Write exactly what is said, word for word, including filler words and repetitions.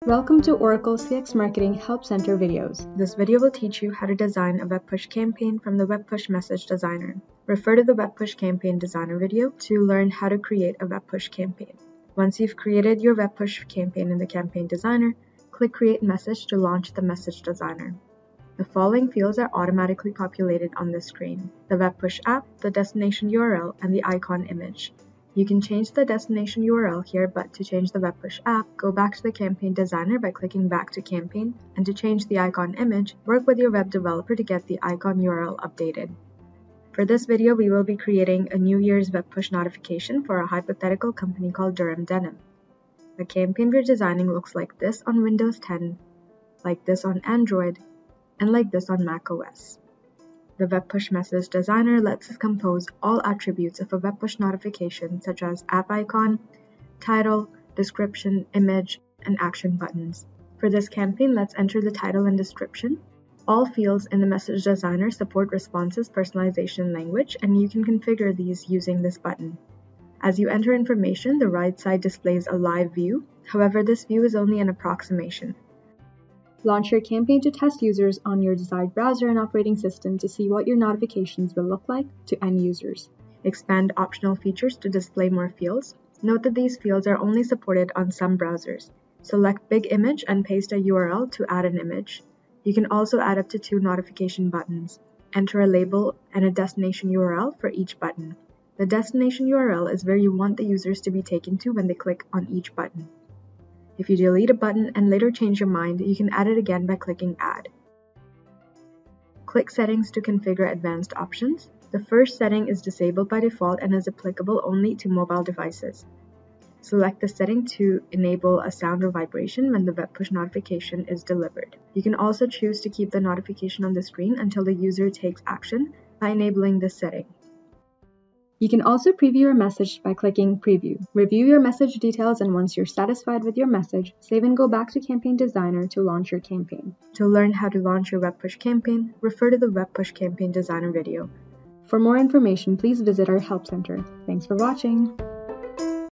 Welcome to Oracle C X Marketing Help Center videos. This video will teach you how to design a web push campaign from the Web Push Message Designer. Refer to the Web Push Campaign Designer video to learn how to create a web push campaign. Once you've created your web push campaign in the Campaign Designer, click Create Message to launch the Message Designer. The following fields are automatically populated on the screen: the web push app, the destination U R L, and the icon image. You can change the destination U R L here, but to change the web push app, go back to the Campaign Designer by clicking back to Campaign, and to change the icon image, work with your web developer to get the icon U R L updated. For this video, we will be creating a New Year's web push notification for a hypothetical company called Durham Denim. The campaign we're designing looks like this on Windows ten, like this on Android, and like this on macOS. The Web Push Message Designer lets us compose all attributes of a web push notification, such as app icon, title, description, image, and action buttons. For this campaign, let's enter the title and description. All fields in the Message Designer support Responsys personalization language, and you can configure these using this button. As you enter information, the right side displays a live view. However, this view is only an approximation. Launch your campaign to test users on your desired browser and operating system to see what your notifications will look like to end users. Expand optional features to display more fields. Note that these fields are only supported on some browsers. Select Big Image and paste a U R L to add an image. You can also add up to two notification buttons. Enter a label and a destination U R L for each button. The destination U R L is where you want the users to be taken to when they click on each button. If you delete a button and later change your mind, you can add it again by clicking Add. Click Settings to configure advanced options. The first setting is disabled by default and is applicable only to mobile devices. Select the setting to enable a sound or vibration when the web push notification is delivered. You can also choose to keep the notification on the screen until the user takes action by enabling this setting. You can also preview your message by clicking Preview. Review your message details, and once you're satisfied with your message, save and go back to Campaign Designer to launch your campaign. To learn how to launch your web push campaign, refer to the Web Push Campaign Designer video. For more information, please visit our Help Center. Thanks for watching!